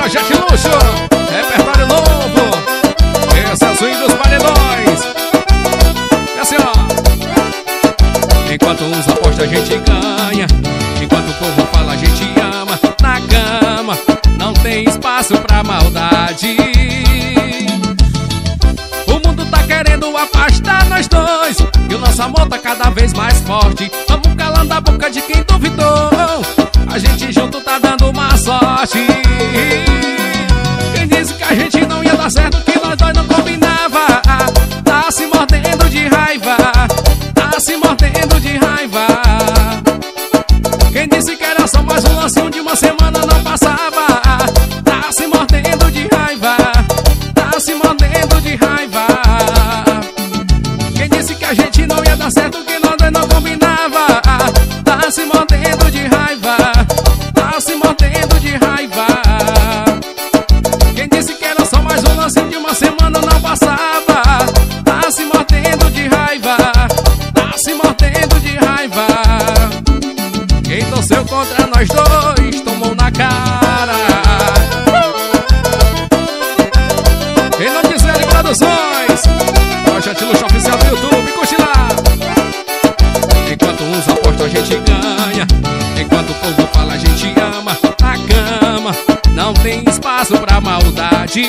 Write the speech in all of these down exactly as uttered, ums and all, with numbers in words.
Projeto Luxo, repertório novo. Esse é o swing dos paredões. É assim, ó. Enquanto uns apostam a gente ganha, enquanto o povo fala a gente ama. Na cama não tem espaço pra maldade. O mundo tá querendo afastar nós dois, e o nosso amor tá cada vez mais forte. Vamos calando a boca de quem duvidou. A gente junto tá dando uma sorte. Quem disse que a gente não ia dar certo, que nós dois não combinava, tá se mordendo de raiva, tá se mordendo de raiva. Quem disse que era só mais um lancinho de uma semana não passava, tá se mordendo de raiva, tá se mordendo de raiva. Quem disse que a gente não ia dar certo, que nós dois não combinava, tá se mordendo de raiva, tá se mordendo de raiva. Quem disse que era só mais um lancinho de uma semana não passava, tá se mordendo de raiva, tá se mordendo de raiva. Quem torceu contra nós dois tomou na cara. Em nome de Zé Produções, Projeto Luxo oficial do YouTube, curte lá. Enquanto uns apostam a gente ganha, enquanto o povo fala a gente ama. Na cama não tem espaço pra maldade.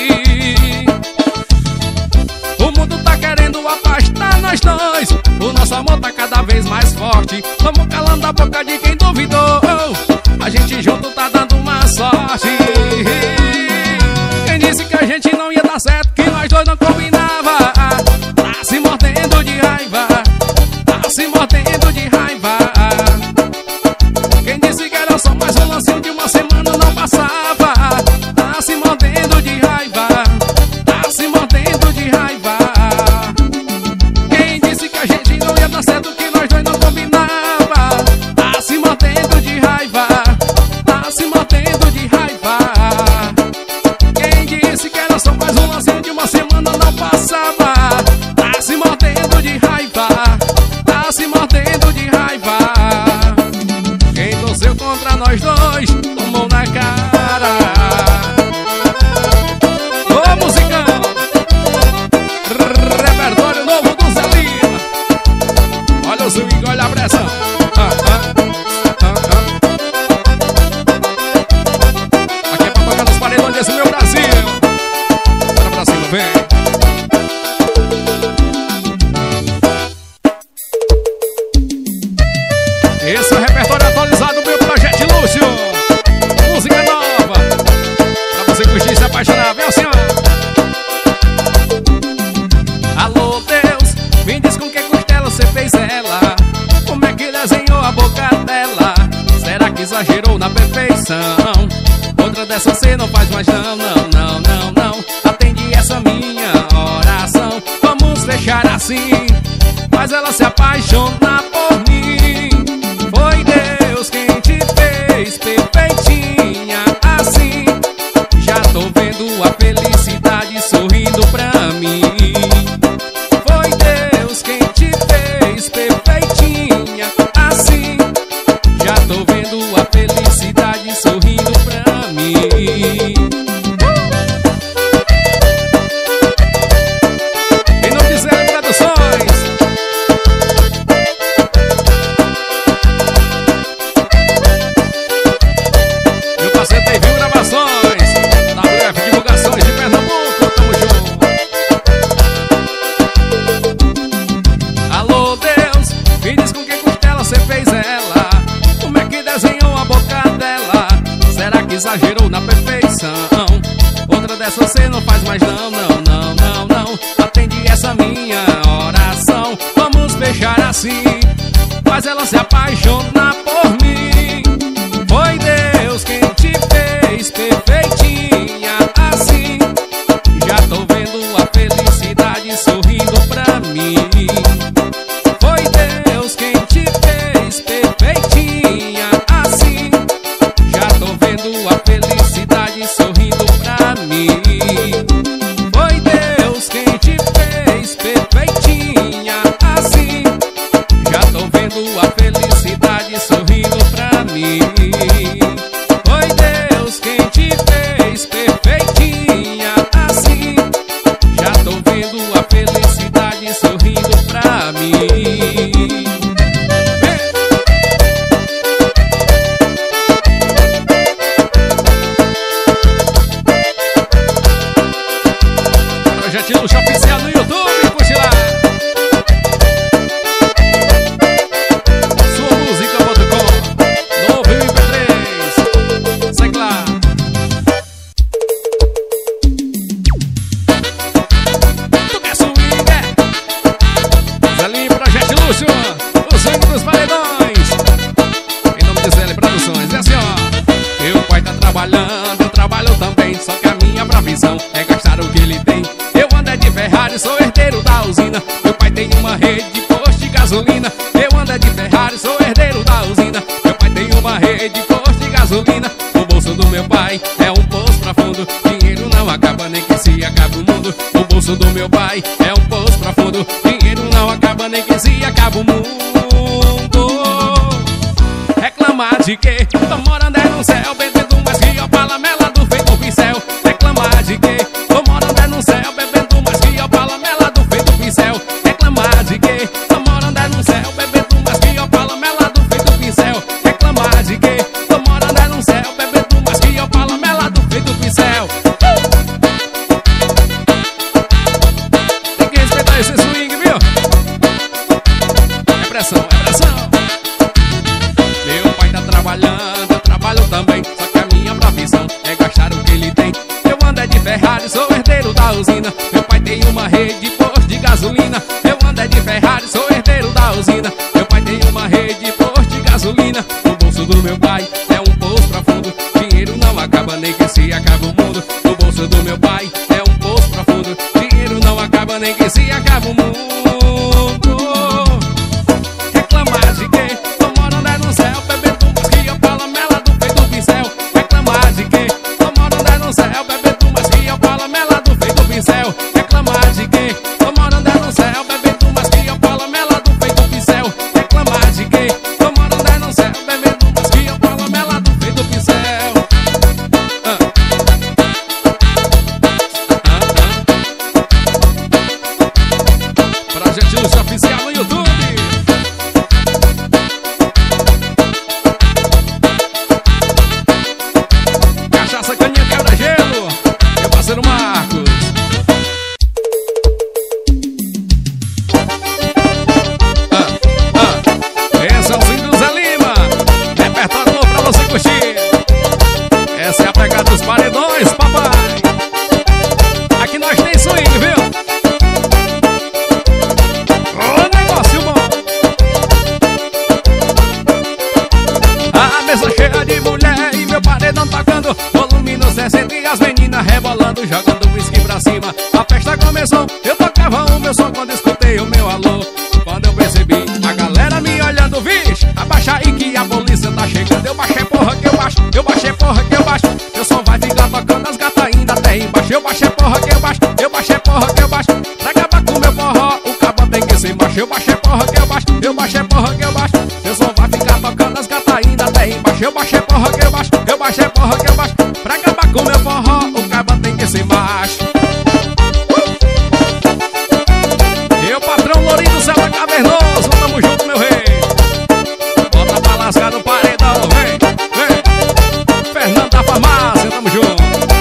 O mundo tá querendo afastar nós dois, o nosso amor tá cada vez mais forte. Vamos calando a boca de quem duvidou. A gente junto tá dando uma sorte. Quem disse que a gente não ia dar certo, que nós dois não combinava, tá se mordendo de raiva, tá se mordendo de raiva. Quem disse que era só mais um lancinho de uma semana não passava, tá se mordendo de raiva, tá se mordendo de raiva. Quem disse que a gente não ia dar certo, que nós dois não combinava, tá se mordendo de raiva, tá se mordendo de raiva. Quem disse que era só mais um lancinho de uma semana não passava, tá se mordendo de raiva, tá se mordendo de raiva. Quem torceu contra nós dois tomou na cara. Ô musicão, repertório novo do Zé Lima. Olha o swing, olha a pressão. Ah, ah, ah, ah. Aqui é pra tocar nos paredões desse meu Brasil. Bora pra cima, vem. Esse é o repertório atualizado do meu Projeto Luxo. Música nova pra você curtir e se apaixonar, vem assim, ó. Alô Deus, me diz com que costela você fez ela, como é que desenhou a boca dela. Será que exagerou na perfeição? Outra dessa você não faz mais não, não, não, não, não. Atende essa minha oração. Vamos fechar assim, faz ela se apaixonar por mim. Foi Deus quem te fez perfeitinha assim. Já tô vendo a felicidade sorrindo pra mim. Foi Deus quem te fez perfeitinha assim. Já tô vendo a felicidade sorrindo pra mim. Em nome de Zé Produções, meu parceiro T V Gravações, W F Divulgações de Pernambuco, tamo junto. Alô Deus, me diz com que costela você fez ela, como é que desenhou a boca dela. Será que exagerou na perfeição? Outra dessa você não faz mais não, não, não, não, não. Atende essa minha oração. Vamos fechar assim, faz ela se apaixonar por mim. Foi Deus quem te fez perfeitinha assim. Já tô vendo a felicidade sorrindo pra mim. Foi Deus quem te fez perfeitinha assim. Já tô vendo a felicidade sorrindo pra mim. Foi rede, posto de gasolina. O bolso do meu pai é um poço profundo, dinheiro não acaba nem que se acabe o mundo. O bolso do meu pai é um poço profundo, dinheiro não acaba nem que se acabe o mundo. Reclamar de quê? Tô morando é no céu, bebendo mais que a palamela do feito pincel. Reclamar de quê? Tô morando é no céu, bebendo mais que a palamela do feito pincel. Reclamar de quê? Tô morando é no céu, bebendo mais que a palamela do feito pincel. Reclamar de quê? Tô morando é no céu, bebendo mais que a palamela do feito pincel. Tem que respeitar esse swing, viu? É pressão, é pressão. Meu pai tá trabalhando, eu trabalho também, só que a minha profissão é gastar o que ele tem. Eu ando é de Ferrari, sou herdeiro da usina. Meu pai tem uma rede, posto de gasolina. Eu ando é de Ferrari, sou herdeiro da usina. Meu pai tem uma rede, posto de gasolina. O bolso do meu pai é um poço profundo, dinheiro não acaba nem que se acaba o mundo. O bolso do meu pai é um poço profundo, dinheiro não acaba nem que se acaba o mundo. Reclamar de quê? Tô morando é no céu, bebendo mais que a palamela do feito pincel. Reclamar de quê? Tô morando é no céu, bebendo mais que a palamela do feito pincel. Reclamar de quê? Tô morando é no céu, bebendo mais que a palamela do feito pincel. Reclamar de quê? Tô morando é no céu, bebendo mais que a palamela do feito pincel. Ah. Ah, ah. Projeto Lúcio Oficial no YouTube. Cachaça, caninha, quebra-gelo. Meu parceiro Marcos. Ah, ah. Esse é o fim do Zé Lima. Repertório novo pra você curtir. Essa é a pegada dos paredões, papai. Aqui nós tem swing, viu? Ô, negócio bom. A mesa cheia de mulher e meu paredão tocando, volume no sessenta e as meninas rebolando, jogando whisky pra cima. A festa começou, eu tocava o meu som quando escutei o meu alô. Quando eu percebi a galera me olhando, vixe, abaixa aí que a polícia tá chegando. Eu baixei porra que eu baixo, eu baixei porra que eu baixo. Meu som vai ficar tocando, as gatas ainda até embaixo. Eu baixei porra que eu baixo, eu baixei porra que eu baixo. Pra acabar com o meu forró, o cabo tem que ser macho. Eu baixei porra que eu baixo, eu baixei porra que eu baixo. Meu som vai ficar tocando, as gatas ainda até embaixo. Eu baixei porra que eu baixo, eu baixei porra que eu baixo. Pra acabar com o meu forró, o cabo tem que ser macho. Eu, patrão Lourinho do Céu da Cavernoso, tamo junto, meu rei. Bota pra lascar no paredão, vem, vem. Fernando da Farmácia, tamo junto.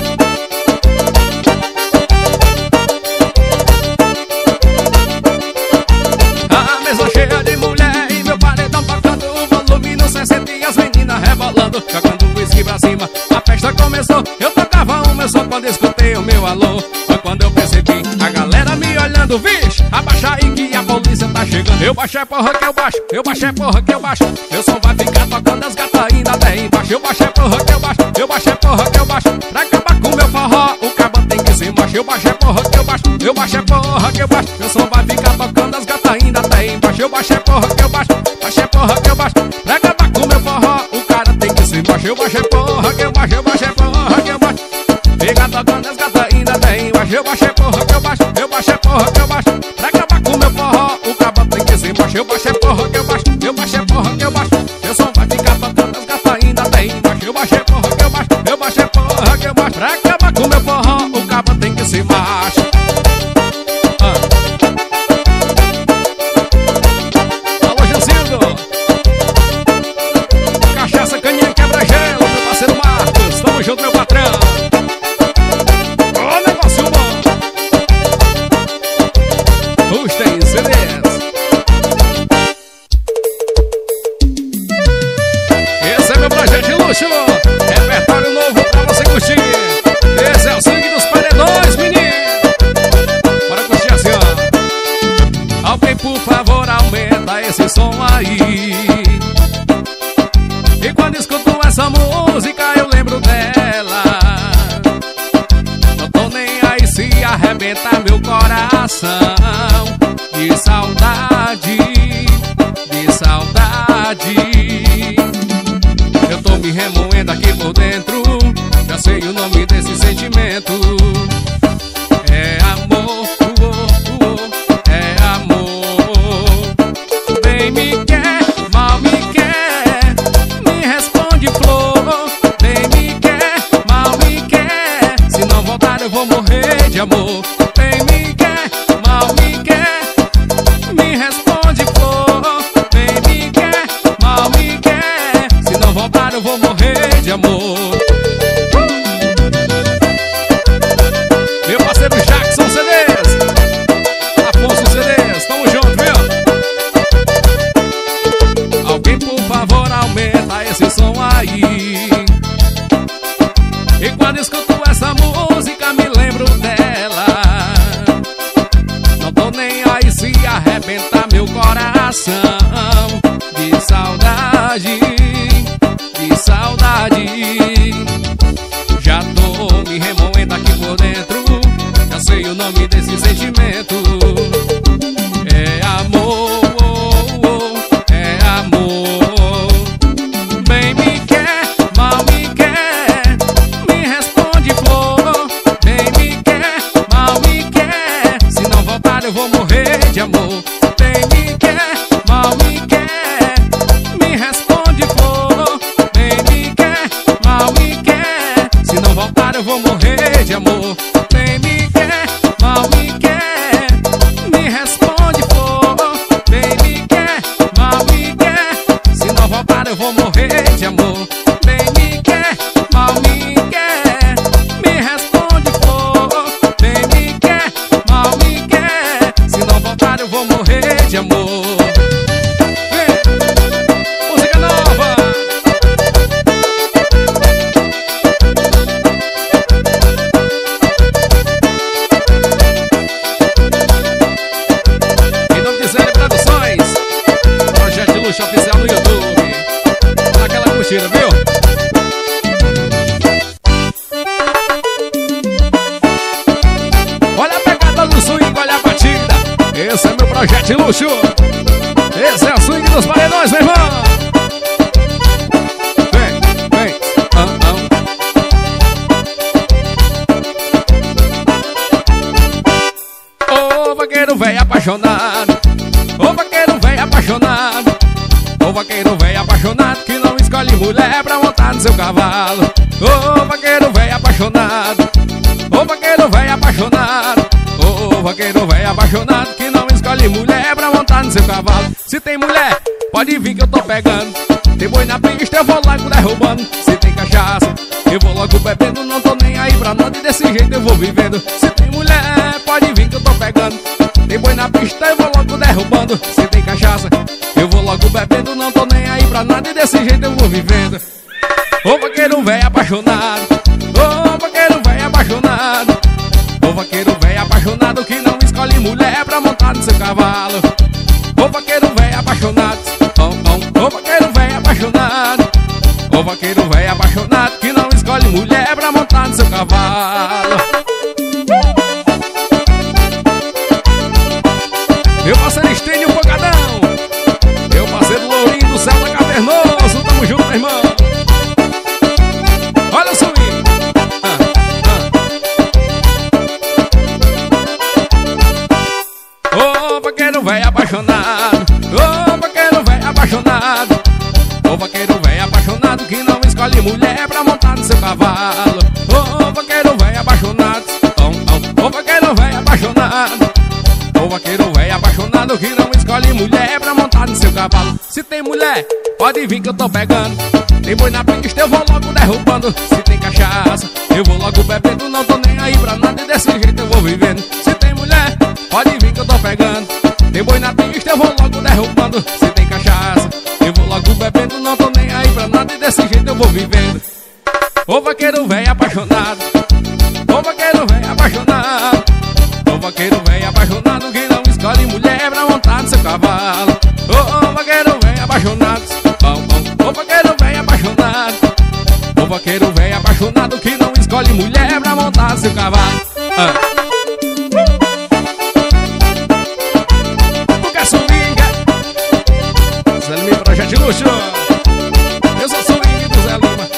A mesa cheia de mulher e meu paredão tocando, o volume no sessenta e as meninas rebolando, jogando whisky pra cima. A festa começou, eu tocava o meu som quando escutei o meu alô. Foi quando eu percebi a galera me olhando, vixe, abaixa aí que a polícia tá chegando. Eu baixei porra que eu baixo, eu baixei porra que eu baixo. Meu som vai ficar tocando, as gatas ainda até embaixo. Eu baixei porra que eu baixo, eu baixei porra que eu baixo. Pra acabar com o meu forró, o cabo tem que ser macho. Eu baixei porra que eu baixo, eu baixei porra que eu baixo. Meu som vai ficar tocando, as gatas ainda até embaixo. Eu baixei porra que eu baixo, baixei porra que eu baixo. Pra acabar com o meu forró, o cara tem que ser macho. Eu baixei porra que eu baixo, eu baixei porra que eu baixo. Fica tocando, as gatas ainda até embaixo. Eu baixei porra que eu baixo, eu baixei porra que eu baixo. Pra acabar com o meu forró, o cabo tem que ser macho. Eu baixei porra que eu baixo, eu baixei porra que eu baixo. Meu som vai ficar tocando, as gatas ainda até embaixo. Eu baixei porra que eu baixo, eu baixei porra que eu baixo. Pra acabar com o meu forró, o cabo tem que ser macho. Ah. Alô, Jancildo. Cachaça, caninha, quebra-gelo, meu parceiro Marcos. Tamo junto, meu patrão. Ô, negócio bom. Gostei, C Ds. Esse é meu projeto de luxo. Repertório novo pra você curtir. Esse é o sangue dos paredões, menino. Bora curtir assim, ó. Alguém, por favor, aumenta esse som aí. E quando escuto essa música, eu lembro dela. Não tô nem aí se arrebenta meu coração. De saudade, de saudade. Eu remoendo aqui por dentro. Já sei o nome desse sentimento. É amor, uô, uô, é amor. Bem me quer, mal me quer, me responde flor. Bem me quer, mal me quer, se não voltar eu vou morrer de amor. Bem me quer, mal me quer, me responde flor. Bem me quer, mal me quer, se não voltar eu vou morrer de amor. Meu parceiro Jackson C Ds, Afonso C Ds, tamo junto, viu? Alguém por favor aumenta esse som aí. E quando escuto essa música me lembro dela. Não tô nem aí se arrebentar meu coração. De saudade, de saudade. Já tô me remoendo aqui por dentro. Já sei o nome desse sentimento. É amor, oh, oh, é amor. Bem me quer, mal me quer, me responde flor. Bem me quer, mal me quer, se não voltar eu vou morrer de amor. Bem me quer, mal me quer, me responde flor. Bem me quer, mal me quer, se não voltar eu vou morrer de amor. Bem me quer, mal me quer, me responde flor. Bem me quer, mal me quer, se não voltar eu vou morrer de amor. Bem me quer, mal me quer, me responde flor. Bem me quer, mal me quer, se não voltar eu vou morrer de amor. Vem, música nova. Em nome de Zé Produções, Projeto de Luxo Oficial no YouTube. Dá aquela curtida, viu? Olha a pegada do swing, olha a batida. Esse é meu projeto de luxo. Esse é o swing dos paredões, meu irmão. Vem, vem, ah, ah. Ô vaqueiro velho apaixonado, ô vaqueiro velho apaixonado, ô vaqueiro velho apaixonado que não escolhe mulher pra montar no seu cavalo. Ô vaqueiro velho apaixonado, ô vaqueiro velho apaixonado, ô vaqueiro velho apaixonado que não escolhe mulher pra montar no seu cavalo. Se tem mulher, pode vir que eu tô pegando. Tem boi na pista, eu vou logo derrubando. Se tem cachaça, eu vou logo bebendo. Não tô nem aí pra nada e desse jeito eu vou vivendo. Se tem mulher, pode vir que eu tô pegando. Tem boi na pista, eu vou logo derrubando. Se tem cachaça, eu vou logo bebendo. Não tô nem aí pra nada e desse jeito eu vou vivendo. Ô vaqueiro velho apaixonado, ô vaqueiro velho apaixonado, ô vaqueiro velho apaixonado que não escolhe mulher pra montar no seu cavalo. Ô vaqueiro velho apaixonado, oh, oh. Ô vaqueiro velho apaixonado, ô vaqueiro velho apaixonado que não escolhe mulher pra montar no seu cavalo. Meu parceiro Estênio Pancadão, meu parceiro Lourinho do Céu da Cavernoso, tamo junto, meu irmão. Olha o swing. Ah, ah. Ô vaqueiro velho apaixonado, ô vaqueiro velho apaixonado, ô vaqueiro velho apaixonado que não escolhe mulher pra montar no seu cavalo. Ô vaqueiro velho apaixonado, oh, oh. Ô vaqueiro velho apaixonado, ô vaqueiro velho apaixonado que não escolhe mulher pra montar no seu cavalo. Se tem mulher, pode vir que eu tô pegando. Tem boi na pista, eu vou logo derrubando. Se tem cachaça, eu vou logo bebendo. Não tô nem aí pra nada e desse jeito eu vou vivendo. Se tem mulher, pode vir que eu tô pegando. Tem boi na pista, eu vou logo derrubando. Se tem cachaça, eu vou logo bebendo. Não tô nem aí pra nada e desse jeito eu vou vivendo. Ô vaqueiro velho apaixonado, ô vaqueiro velho apaixonado, ô vaqueiro velho apaixonado que não escolhe mulher pra montar no seu cavalo. Ô vaqueiro velho apaixonado, ô vaqueiro velho apaixonado, ô vaqueiro velho apaixonado que não escolhe mulher pra montar no seu cavalo. Ah. Tu quer swing? Zé Lima, projeto de luxo. Eu sou swing do Zé Lima.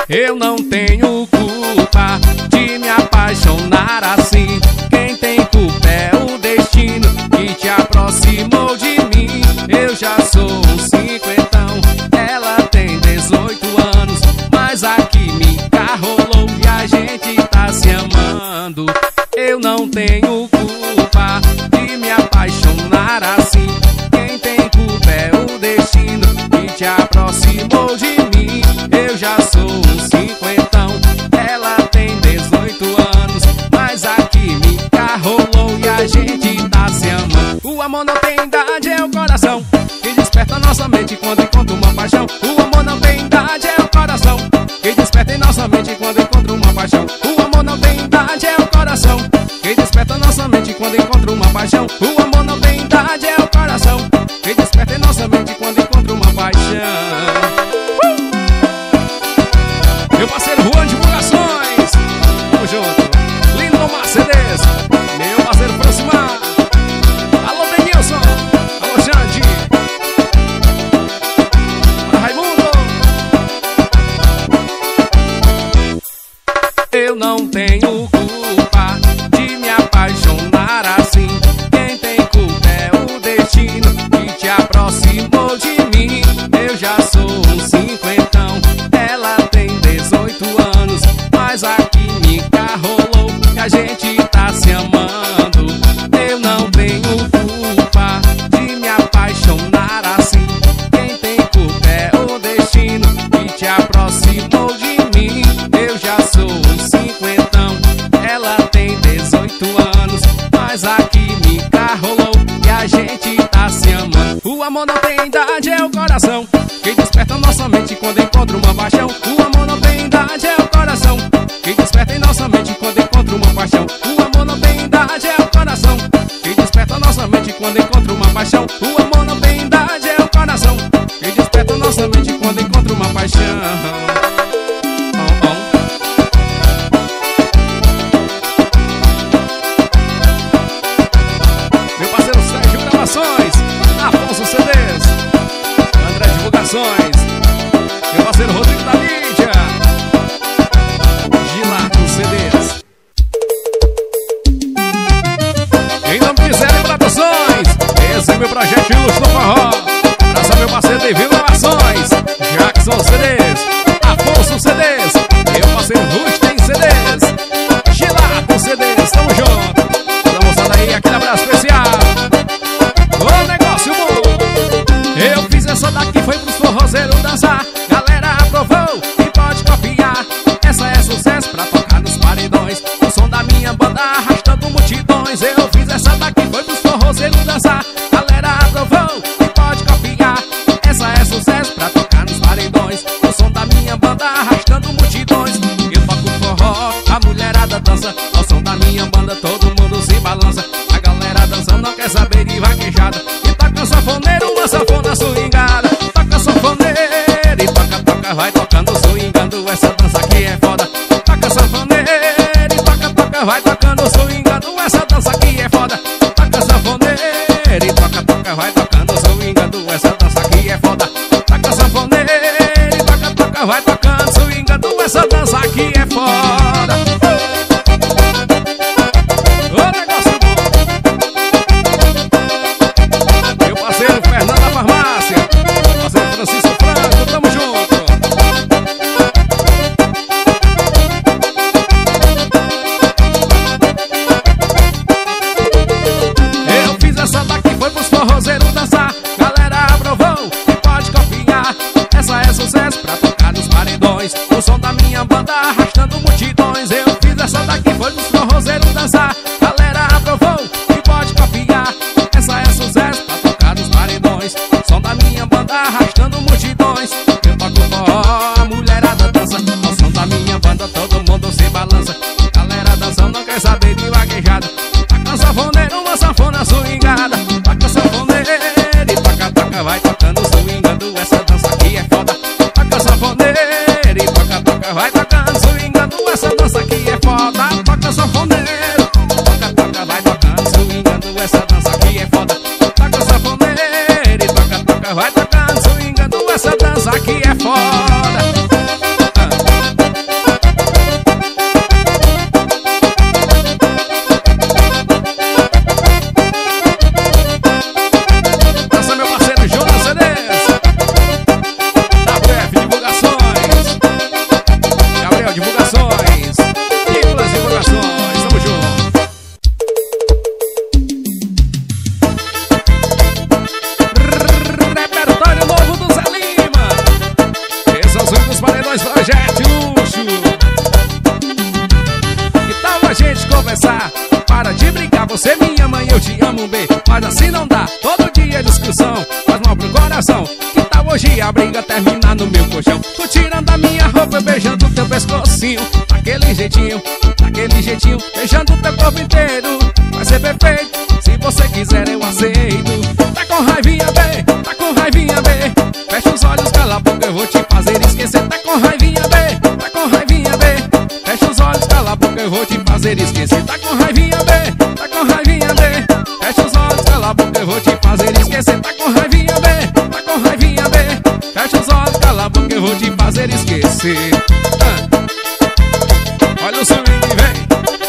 Eu não tenho culpa de me apaixonar assim. Quem tem culpa é o destino que te aproximou de mim. Eu já sou um cinquentão, ela tem dezoito anos, mas a química rolou e a gente tá se amando. Eu não tenho culpa de me apaixonar assim. Quem tem culpa é o destino que te aproximou de mim. Eu já sou um cinquentão, ela tem dezoito anos, mas a química rolou e a gente tá se amando. O amor não tem idade, é o coração que desperta nossa mente quando encontra uma paixão. O amor não tem idade, é o coração que desperta em nossa mente quando encontra uma paixão. O amor não tem idade, é o coração que desperta nossa mente quando encontra uma paixão. O amor não tem idade, é o coração que desperta em nossa mente quando encontra uma paixão. Meu parceiro Juan Divulgações, tamo junto. Lindo Mercedes, meu parceiro Francimar. Alô Denilson, alô Jande, para Raimundo. Eu não tenho culpa de me apaixonar assim. Quem tem culpa é o destino que te aproximou de mim. Eu já sou um cinquentão, ela tem dezoito anos, mas a química rolou e a gente tá se amando. Eu não tenho culpa de me apaixonar assim. Quem tem culpa é o destino que te aproximou de mim. Eu já sou um cinquentão, ela tem dezoito anos, mas a química rolou e a gente tá se amando. O amor não tem idade, é o coração que desperta nossa mente quando encontra uma paixão. O amor não tem idade, é o coração que desperta em nossa mente quando encontra uma paixão. O amor não tem idade, é o coração que desperta nossa mente quando encontra uma paixão. O amor não tem idade, é o coração que desperta nossa mente quando encontra uma paixão. Afonso C Ds, André Divulgações, meu parceiro Rodrigo da Lídia, Gilato C Ds. Em nome de Zé Produções, esse é meu projeto de luxo no forró. Abraço meu parceiro David Gravações, Jackson C Ds, Afonso C Ds, meu parceiro Rustem C Ds, Gilato C Ds, tamo junto. Toda moçada aí, aquele abraço especial. Ô negócio bom, eu fiz essa daqui, foi pros forrozeiros dançar. Galera aprovou e pode copiar. Essa é sucesso pra tocar nos paredões. O som da minha banda arrastando multidões. Eu fiz essa daqui, foi pros forrozeiros dançar. Galera aprovou e pode copiar. Essa é sucesso pra tocar nos paredões. O som da minha banda arrastando multidões. Eu toco forró, a mulherada dança. Ao som da minha banda todo mundo se balança. A galera dançando não quer saber de vaquejada. E toca sanfoneiro, uma sanfona swingada. Toca sanfoneiro e toca, toca, vai tocando swingando. Essa dança aqui é foda. Toca sanfoneiro e toca, toca, vai tocando swingando. Essa dança aqui é foda. Toca sanfoneiro e toca, toca, vai tocando swingando. Essa dança aqui é foda. Toca sanfoneiro e toca, toca, vai tocando swingando. Essa dança aqui é foda. Fernando da Farmácia, parceiro Francisco Franco, tamo junto. Eu fiz essa daqui, foi pros forrozeiros dançar. Galera aprovou e pode copiar. Essa é sucesso pra tocar nos paredões. O som da minha banda arrastando multidões. Eu fiz essa daqui, foi pros forrozeiros dançar. Galera aprovou e pode copiar. Essa é sucesso pra tocar nos paredões. Som da minha banda arrastando multidões. Eu toco forró, a mulherada dança. Ao som da minha banda todo mundo se balança. Galera dançando não quer saber de vaquejada. Toca sanfoneiro, uma sanfona swingada. Toca sanfoneiro e toca, toca, vai tocando swingando. Essa dança aqui é foda. Toca sanfoneiro e toca, toca, vai tocando swingando. Essa dança aqui é foda. Toca sanfoneiro, toca, toca, vai tocando swingando. Essa dança aqui é foda. Toca sanfoneiro e toca, toca, vai tocando swingando. Essa dança aqui é foda. Ah. mas assim não dá. Todo dia é discussão, faz mal pro coração. Que tal hoje a briga terminar no meu colchão? Tu tirando a minha roupa, eu beijando teu pescocinho. Daquele jeitinho, daquele jeitinho, beijando teu corpo inteiro. Vai ser perfeito, se você quiser eu aceito. Tá com raivinha, bê, tá com raivinha, bê. Fecha os olhos, cala a boca, eu vou te fazer esquecer. Tá com raivinha, bê, tá com raivinha, bê. Fecha os olhos, cala a boca, eu vou te fazer esquecer. Tá com raivinha, bê, tá com raivinha, bê. Fecha os olhos, cala a boca, eu vou te fazer esquecer. Tá com raivinha, bê, tá com raivinha, bê. Fecha os olhos, cala a boca, eu vou te fazer esquecer. ah. Olha o swing, vem.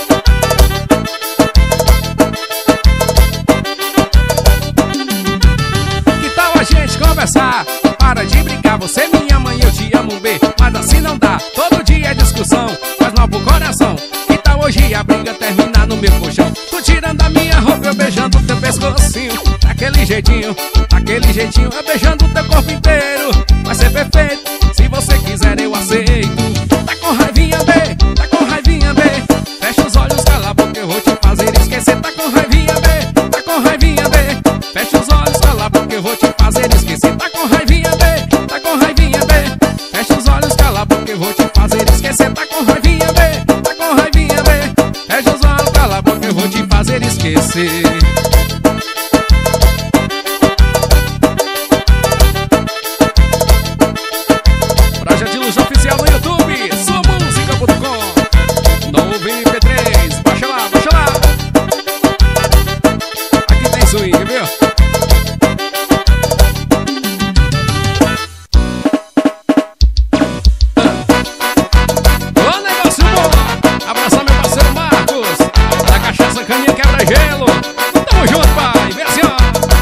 Que tal a gente conversar? Para de brincar, você minha mãe, eu te amo, bê. Mas assim não dá, todo dia é discussão, faz mal pro coração. Que tal hoje a briga terminar no meu colchão? Tu tirando a minha roupa, eu beijando teu pescocinho. Daquele jeitinho, daquele jeitinho, eu beijando teu corpo inteiro. Vai ser perfeito, se você quiser eu aceito. Tá com raivinha, bê, tá com raivinha, bê. Fecha os olhos, cala a boca, eu vou te fazer esquecer. Tá com raivinha, bê, tá com raivinha, bê. Fecha os olhos, cala a boca, eu vou te fazer esquecer. Tá com raivinha, bê, tá com raivinha, bê. Fecha os olhos, cala a boca, eu vou te fazer esquecer. Tá com raivinha, bê, tá com raivinha, bê. Fecha os olhos, cala a boca, eu vou te fazer esquecer. Projeto de Luz Oficial no YouTube, sua música ponto com. Novo M P três, baixa lá, baixa lá. Aqui tem swing, viu? Ô, negócio bom! Abraçar meu parceiro Marcos, da Cachaça Caninha Quebra-Gelo. Tamo junto, pai, vem assim, ó.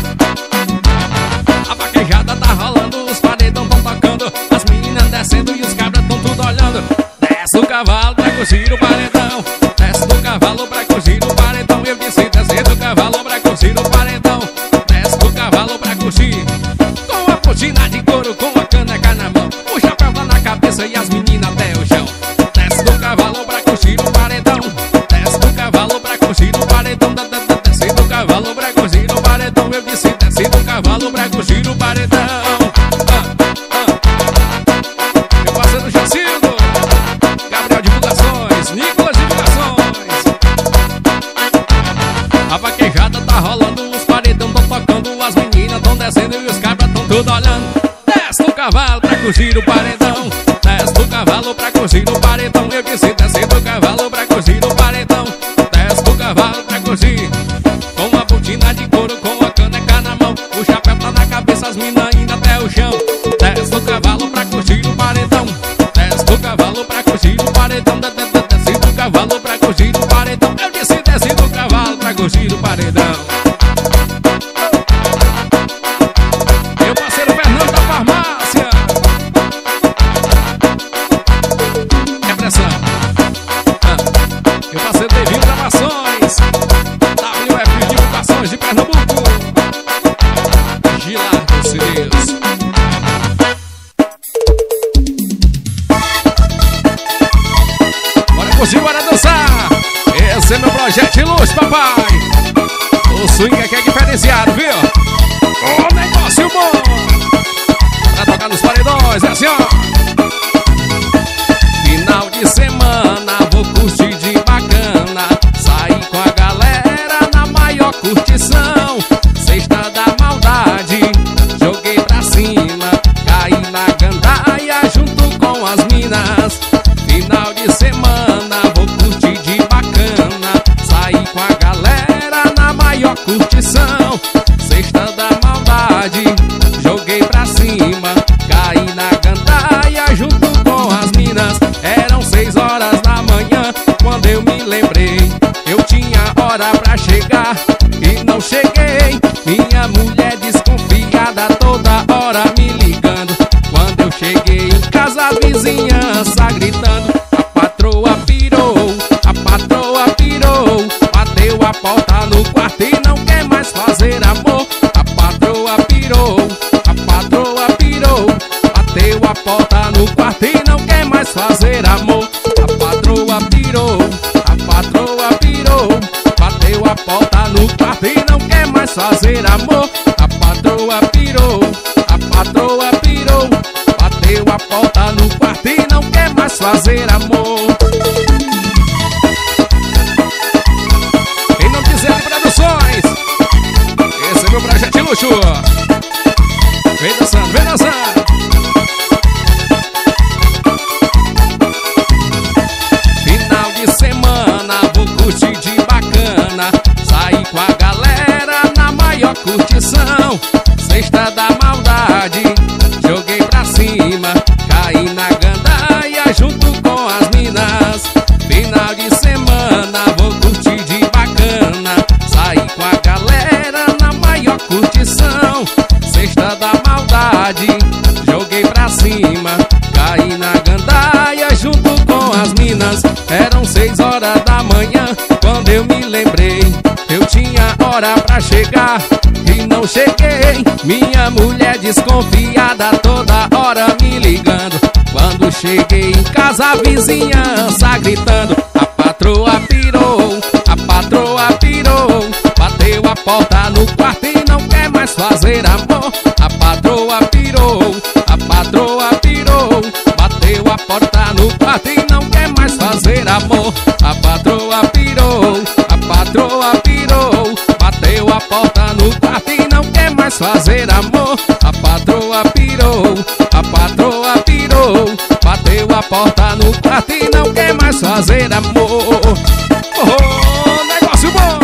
A vaquejada tá rolando, os paredão tão tocando, as meninas descendo e os cabras tão tudo olhando. Desce o cavalo pra curtir o paredão, desce do cavalo pra curtir o paredão. Eu disse desce do cavalo pra curtir o paredão, desce do cavalo pra curtir. Com a botina de couro, com a caneca na mão, o chapéu lá na cabeça e as meninas até o chão. Desce do cavalo pra curtir o paredão, desce do cavalo pra curtir o paredão. Desce do cavalo pra curtir o paredão. Eu disse desce do cavalo pra curtir o paredão. Meu parceiro Jacildo, Gabriel Divulgações, Nicolas Divulgações. A vaquejada tá rolando, os paredão tão tocando, as meninas tão descendo e os cabras tão tudo olhando. Desce do cavalo pra curtir o paredão, desce do cavalo pra curtir o paredão. Eu disse desce do cavalo pra curtir o paredão, desce do cavalo pra curtir. Com a botina de couro, com a caneca na mão, o chapéu tá na cabeça, as minas indo até o chão. Desce do cavalo pra curtir o paredão, desce do cavalo pra curtir o paredão. Desce do cavalo pra curtir o paredão. Eu disse desce do cavalo pra curtir o paredão. Meu parceiro Fernando da Farmácia, é pressão. ah. Meu parceiro Devinho Gravações, W F Divulgações de Pernambuco, Gilardo Cideus. Bora curtir, bora dançar. Esse é meu projeto de luz, papai. O swing aqui é diferenciado, viu? O negócio bom pra tocar nos paredões, é assim, ó. Final de semana, vou curtir de bacana, sair com a galera na maior curtição. Sexta da maldade, joguei pra cima, caí na gandaia junto com as minas. Final de semana, vou curtir de bacana, sair com a galera na maior curtição. Sexta da maldade, joguei pra cima, caí na gandaia vem dançar. Final de semana, vou curtir de bacana. Sair com a galera na maior curtição. Sexta da maldade, joguei pra cima. Caí na gandaia junto com as minas. Final de semana, vou curtir de bacana. Sair com a galera na maior curtição. Sexta da maldade, joguei pra cima. Caí na gandaia junto com as minas. Eram seis horas da manhã quando eu me lembrei. Eu tinha hora pra chegar e não cheguei. Minha mulher desconfiada toda hora me ligando. Quando cheguei em casa a vizinhança gritando. A patroa pirou, a patroa pirou. Bateu a porta no quarto e não quer mais fazer amor. A patroa pirou, a patroa pirou. Bateu a porta no quarto e não quer mais fazer amor. A patroa pirou, a patroa pirou. Bateu a porta no quarto e não quer mais fazer amor. A patroa pirou, a patroa pirou. Bateu a porta no quarto e não quer mais fazer amor. Oh, negócio bom.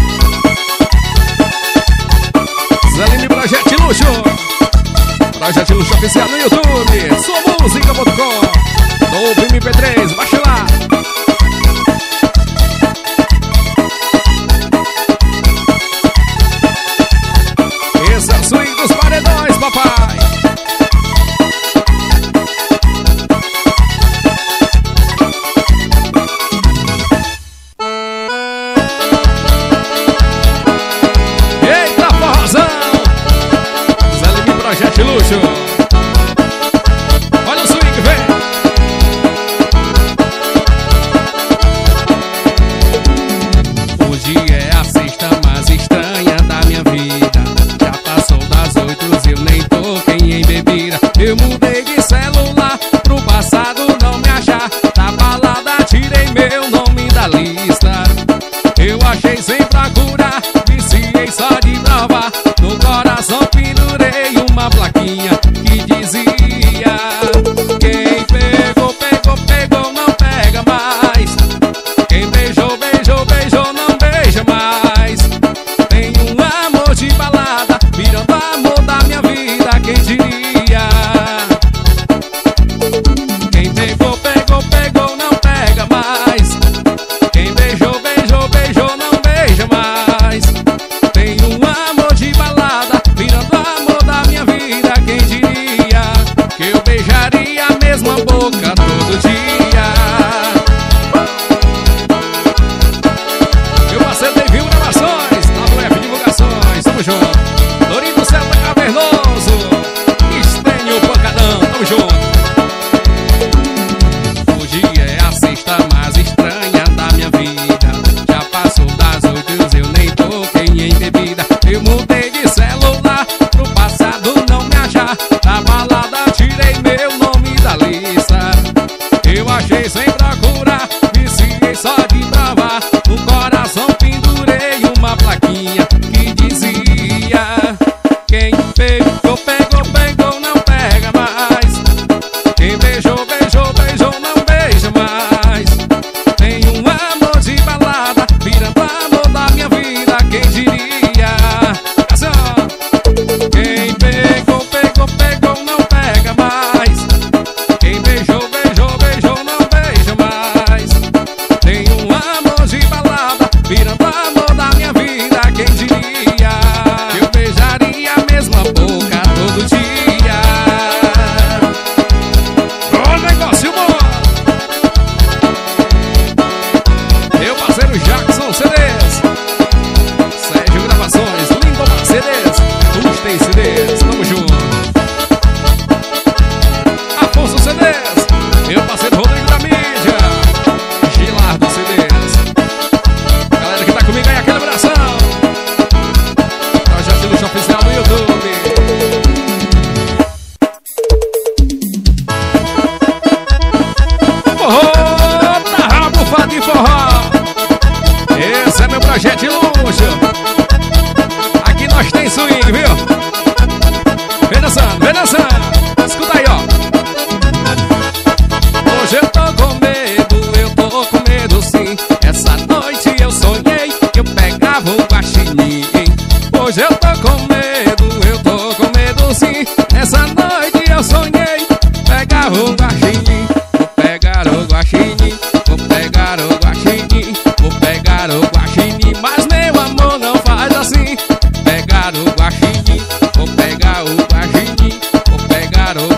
Zaline Projeto Luxo. Projeto Luxo oficial no YouTube. sua música ponto com. Novo M P três, baixa lá. Esse é o swing dos paredões, papai. Eita, forrozão. Zaline Projeto Luxo. Olha o swing, vem.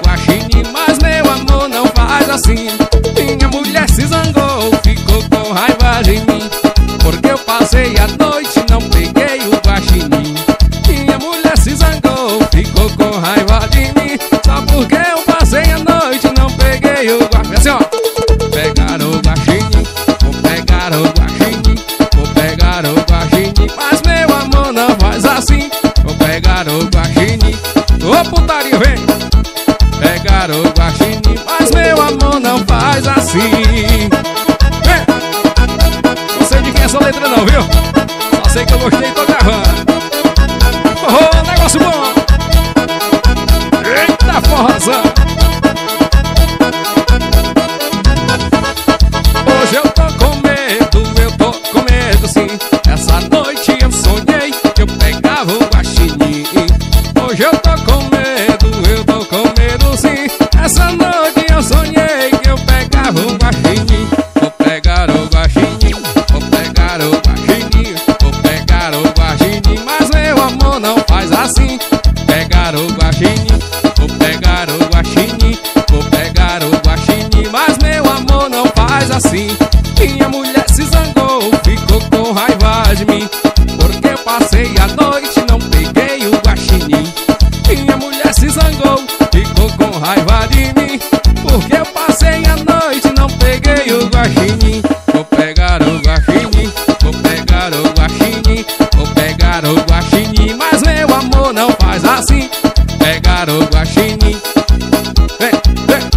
guaxinim, mas meu amor não faz assim. Minha mulher se zangou, ficou com raiva de mim, porque eu passei a noite e não peguei o guaxinim. Minha mulher se zangou, ficou com raiva de mim, só porque eu passei a noite e não peguei o guaxinim. Assim, ó. Pegar o guaxinim, vou pegar o guaxinim, vou pegar o guaxinim, mas meu amor não faz assim. Vou pegar o guaxinim, ô putaria, vem. Pegar o guaxinim, mas meu amor não faz assim. Vem. Não sei de quem é essa letra não, viu? Só sei que eu gostei e tô gravando. Oh, negócio bom. Eita forrozão. Hoje eu tô com medo, eu tô com medo sim. Essa noite eu sonhei que eu pegava um guaxinim. Hoje eu tô com medo, eu tô com medo sim. Essa noite eu sonhei que eu pegava um guaxinim. Vou pegar o guaxinim, vou pegar o guaxinim, vou pegar o guaxinim, mas meu amor não faz assim. Pegar o guaxinim, vou pegar o guaxinim, vou pegar o guaxinim, mas meu amor não faz assim. Minha mulher se zangou, ficou com raiva de mim, porque eu passei a noite e não peguei o guaxinim. Minha mulher se zangou, ficou com raiva de mim, porque eu passei a noite e não peguei o guaxinim. Vou pegar o guaxinim, vou pegar o guaxinim, vou pegar o guaxinim, mas meu amor não faz assim. Pegar o guaxinim, vem, vem.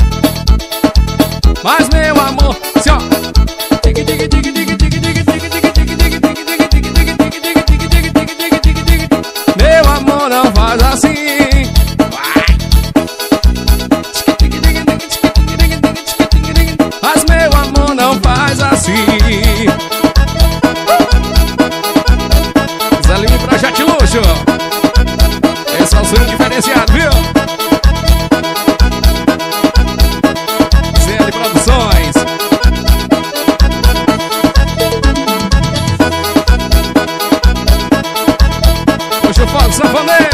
Mas meu amor, se ó. Meu amor não faz assim. Mas meu amor não faz assim. Zé Lima Projeto Luxo. Esse é o sonho diferenciado, viu? C L Produções. Puxa o fogo, sanfoneiro.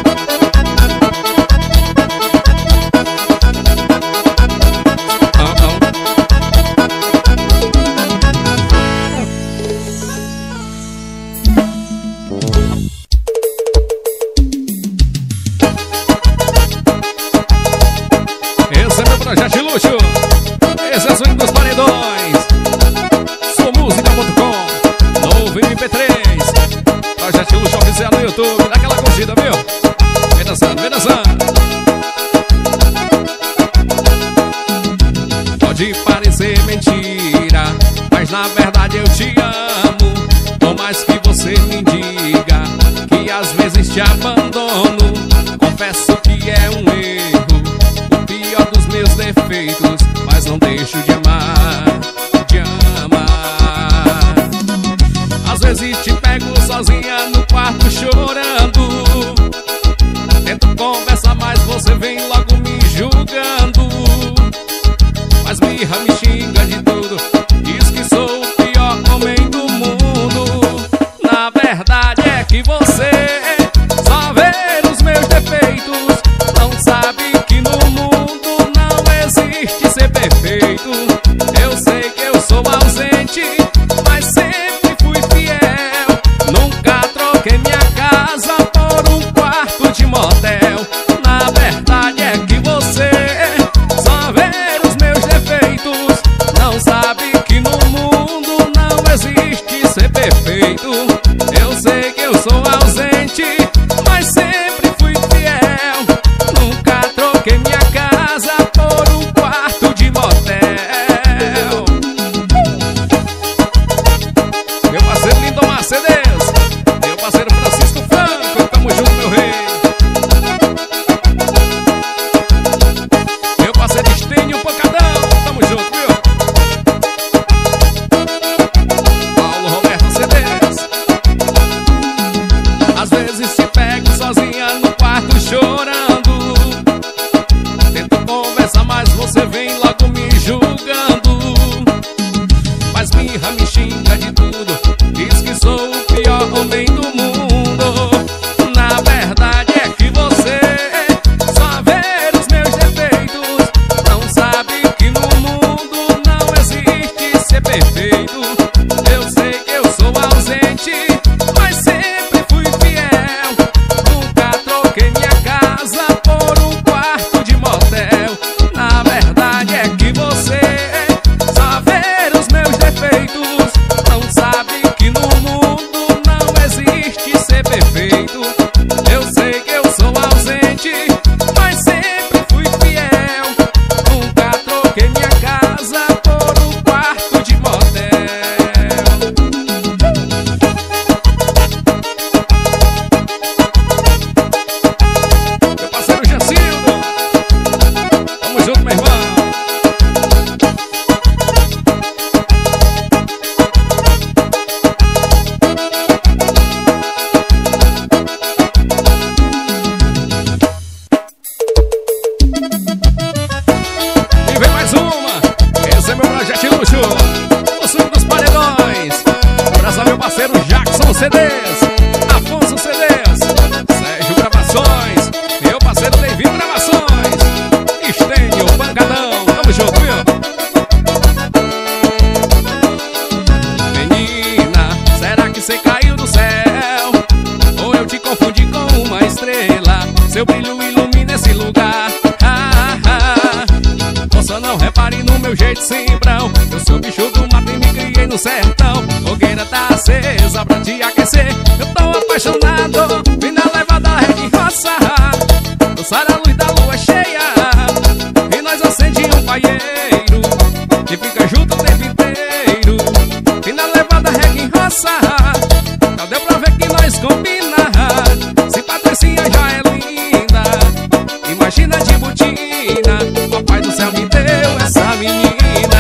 Esse é meu projeto de luxo. Esse é o swing dos paredões. Sou música ponto com. Novo M P três. Projeto de luxo oficial no YouTube. Dá aquela curtida, viu? Vem dançando, vem dançando. Pode parecer mentira, mas na verdade eu te amo. Por mais que você me diga que às vezes te abandono, confesso que é um erro, o pior dos meus defeitos, mas não deixo de amar, de amar. Às vezes te pego sozinha no quarto chorando, tento conversar, mas você vem logo me julgando. Mas mirra, me xinga de tudo, diz que sou o pior homem do mundo. Na verdade é que você só vê os meus defeitos, não sabe que no mundo não existe ser perfeito. Eu sei que eu sou ausente, mas sempre fui fiel. Nunca troquei minha casa por um quarto de motel. Na verdade é que C Ds, Afonso C Ds, Sérgio Gravações, meu parceiro David Gravações, Estênio Pancadão, tamo junto, viu? Menina, será que você caiu do céu? Ou eu te confundi com uma estrela? Seu brilho ilumina esse lugar. Ah, ah. Moça, não repare no meu jeito simprão. Eu sou bicho do mato e me criei no sertão. Fogueira tá acesa pra te aquecer. Eu tô apaixonado, vim na levada reggae roça. Dançar a luz da lua cheia e nós acende um paieiro que fica junto o tempo inteiro. Vim na levada reggae roça. Já deu pra ver que nós combina. Se Patricinha já é linda, imagina de botina. Papai do céu me deu essa menina.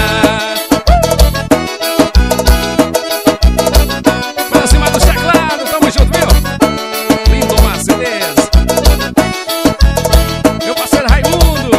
Pra cima do teclado, tamo junto, viu? Lindo Mercedes, meu parceiro Raimundo.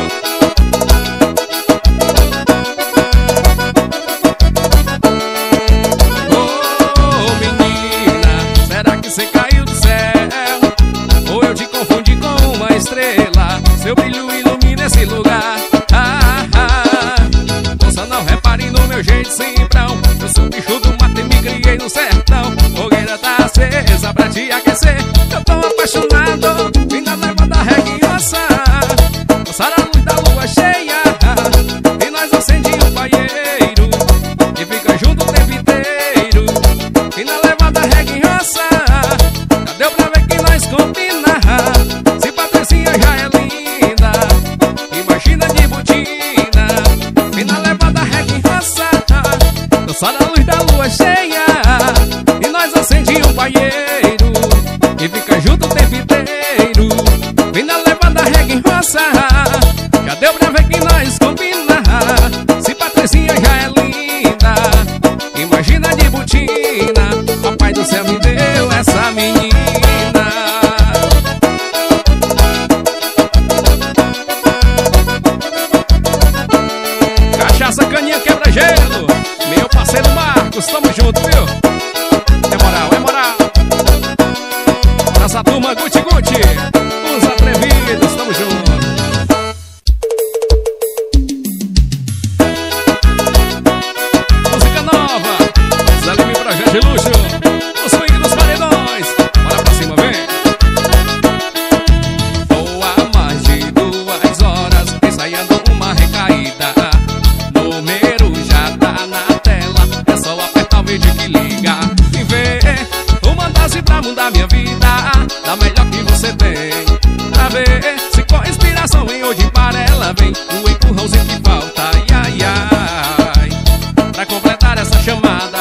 Oh, menina, será que você caiu do céu? Ou eu te confundi com uma estrela? Seu brilho ilumina esse lugar. Ah, ah. Moça, não repare no meu jeito simprão. Eu sou bicho do mato e me criei no sertão. Fogueira tá acesa pra te aquecer. Eu tô apaixonado, vim na levada reggae roça. Dançar a luz da lua cheia e nós acende um paieiro que fica junto o tempo inteiro. Vim na levada reggae roça. Já deu pra ver que nós combina. Se Patricinha já é linda, imagina de botina. Vim na levada reggae roça. Dançar a luz da lua cheia e nós acende um paieiro que fica junto o tempo inteiro. Vim na levada reggae roça. Já deu pra ver que nós combina. Se Patricinha já é linda, imagina de botina. Papai do céu me deu essa menina. Cachaça, caninha, quebra-gelo, meu parceiro Marcos, tamo junto, viu? É moral, é moral. Pra essa turma Guti Guti, os atrevidos, tamo junto. Música nova, Zé Lime Projeto de Luxo, o swing dos paredões. Bora pra cima, vem. Tô há mais de duas horas ensaiando uma recaída. Número já tá na tela, é só apertar o vídeo que liga e ver uma dose pra mudar minha vida, da melhor que você tem. Pra ver se com inspiração vem ou de parela vem o empurrãozinho que falta, ai, ai, ai, pra completar essa chamada.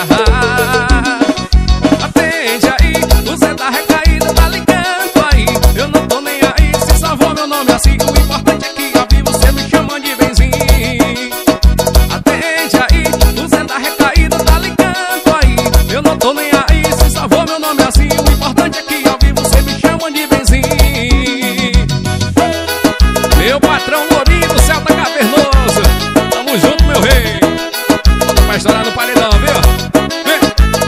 Atende aí, o Zé da recaída tá ligando aí. Eu não tô nem aí se salvou meu nome assim. O importante é que ao vivo você me chama de benzinho. Atende aí, o Zé da recaída tá ligando aí. Eu não tô nem aí se salvou meu nome assim. O importante é que ao vivo você me chama de benzinho. Meu patrão Lourinho, Celta Cavernoso, tamo junto, meu rei. Bota pra estourar no paredão, viu? Vem.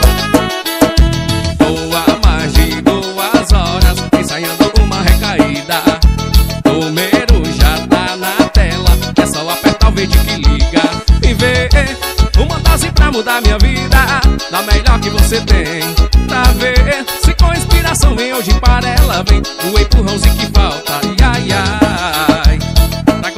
Tô há mais de duas horas ensaiando uma recaída. Número já tá na tela, é só apertar o vídeo que liga e ver uma dose pra mudar minha vida, da melhor que você tem. Pra ver se com inspiração vem hoje para ela vem o empurrãozinho que falta, ai, ai, ai, pra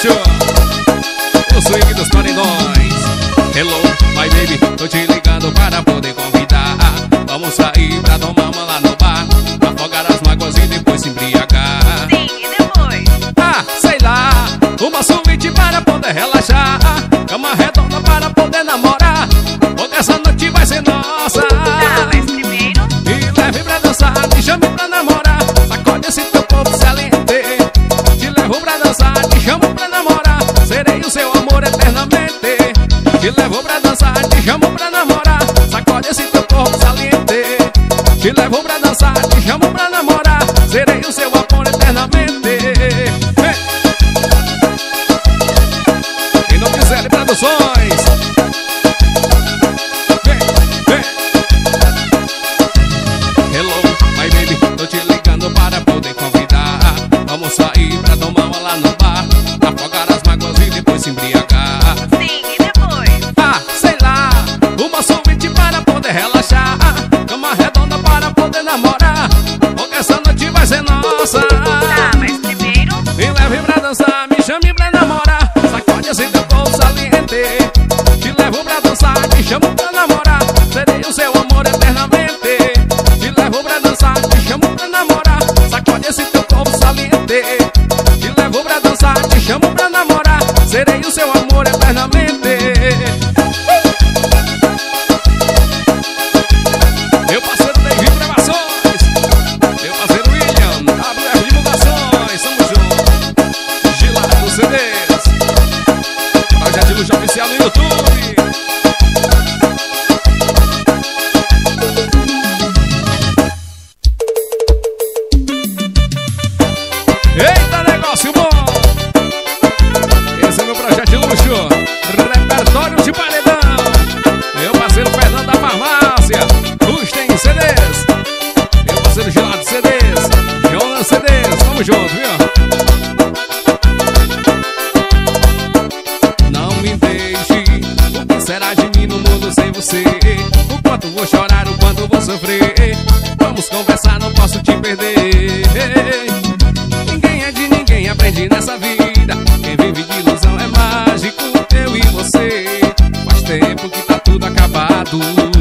Luxo, o swing dos paredões. Hello, my baby, tô te ligando para poder convidar. Vamos sair pra tomar uma lá no bar, afogar as mágoas e depois se embriagar. Sim, e depois? Ah, sei lá, uma suíte para poder relaxar, cama redonda para poder namorar, porque essa noite vai ser nossa. Tá, mas primeiro Me leve pra dançar, me chame pra namorar, sacode esse teu corpo saliente. Te levo pra dançar, te chamo pra namorar, serei o seu amor eternamente. Te levo pra dançar, te chamo pra namorar, sacode esse teu corpo saliente. Te levo pra dançar, te chamo pra namorar, serei o seu amor eternamente. Vem. Quem não quiser produções, vem, vem. Hello, my baby, tô te ligando para poder convidar. Vamos sair pra tomar uma lá no bar, afogar as mágoas e depois se embriagar. sim, e depois? Ah, sei lá, uma suíte para poder relaxar, cama redonda para poder namorar, porque essa noite vai ser nossa. Tá, mas primeiro Me leve pra dançar, me chame pra namorar, sacode esse teu corpo saliente. Te levo pra dançar, te chamo pra namorar, serei o seu amor eternamente. Te levo pra dançar, te chamo pra namorar, sacode esse teu corpo saliente. Te levo pra dançar, te chamo pra namorar, serei o seu amor eternamente. Meu parceiro David Gravações, meu parceiro William, W F Divulgações, tamo junto. Gilado C Ds, Projeto de Luxo Oficial no YouTube. Eita, negócio bom! Esse é meu projeto de luxo, repertório de paredão. Meu parceiro Fernando da Farmácia, Rustem C Ds. Meu parceiro Gilado C Ds, Jonas C Ds, tamo junto, viu? Não me deixe, o que será de mim no mundo sem você? O quanto vou chorar, o quanto vou sofrer. Vamos conversar, não posso te perder. Ninguém é de ninguém, aprendi nessa vida. Quem vive de ilusão é mágico, eu e você. Faz tempo que tá tudo acabado.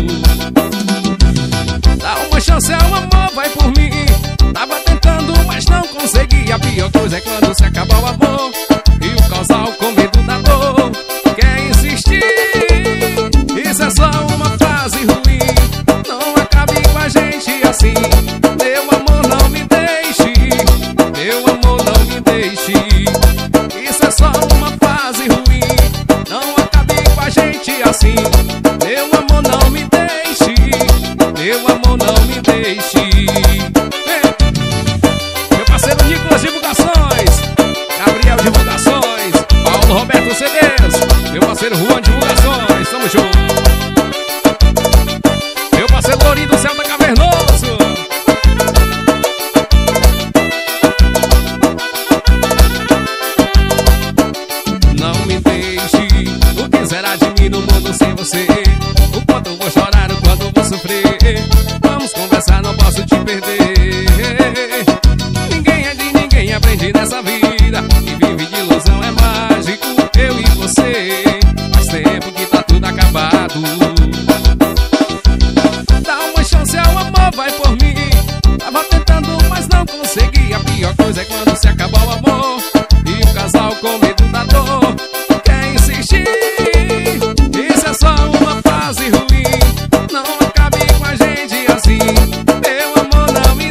Dá uma chance ao amor, vai por mim. Tava tentando, mas não consegui. A pior coisa é quando se acaba o amor e o casal com medo da dor quer insistir. Isso é só uma fase ruim, não acabe com a gente assim. Meu amor, não me deixe, meu amor, não me deixe. Isso é só uma fase ruim, não acabe com a gente assim. Meu amor, não me deixe, meu amor, não me deixe. Vem. Meu parceiro Nicolas Divulgações, Gabriel Divulgações, Paulo Roberto C Ds, meu parceiro Juan Divulgações, tamo junto. Meu parceiro Lourinho do Celta Cavernoso. Não me deixe, o que será de mim no mundo sem você? O quanto eu vou chorar, o quanto eu vou sofrer. Vamos conversar, não posso te perder. Ninguém é de ninguém, aprendi nessa vida. Quem vive de ilusão é mágico, eu e você. Faz tempo que tá tudo acabado. Dá uma chance ao amor, vai por mim. Tava tentando, mas não consegui. A pior coisa é quando se acaba o amor e o casal com medo da dor quer insistir. Isso é só uma fase ruim, não acabe com a gente assim. Meu amor, não me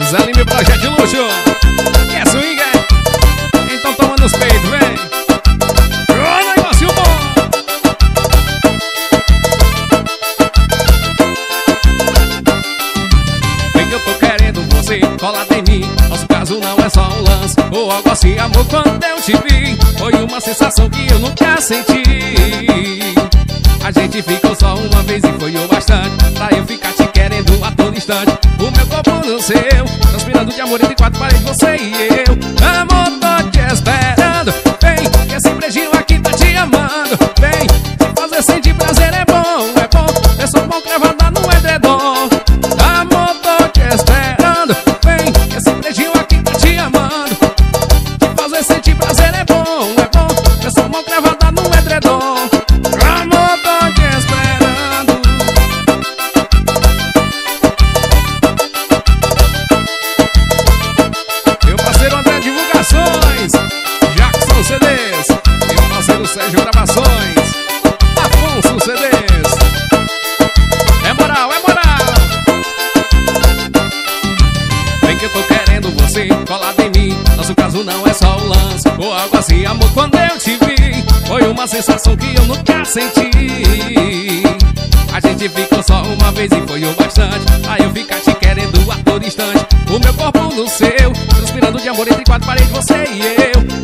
Desanime Projeto de Luxo. Quer swing, é? Então toma nos peitos, vem. Ô, negócio bom. Vem que eu tô querendo você colado em mim. Nosso caso não é só um lance ou algo assim, amor, quando eu te vi foi uma sensação que eu nunca senti. A gente ficou só uma vez e foi o bastante pra eu ficar te querendo a todo instante. O meu corpo no seu, transpirando de amor entre quatro paredes, você e eu. Amor, tô te esperando. Vem, que esse beijinho aqui tá te amando. Vem, te fazer sentir prazer é bom, é bom. É só bom cravada no edredom. Amor, tô te esperando. Vem, que esse beijinho aqui tá te amando. Te fazer sentir prazer é bom, é bom. É só bom cravada no edredom. Jackson C Ds, meu parceiro Sérgio Gravações, Afonso C Ds. É moral, é moral. Vem que eu tô querendo você colado em mim. Nosso caso não é só um lance ou algo assim, amor, quando eu te vi foi uma sensação que eu nunca senti. A gente ficou só uma vez e foi o bastante aí eu ficar te querendo a todo instante. O meu corpo no seu, transpirando de amor entre quatro paredes, você e eu.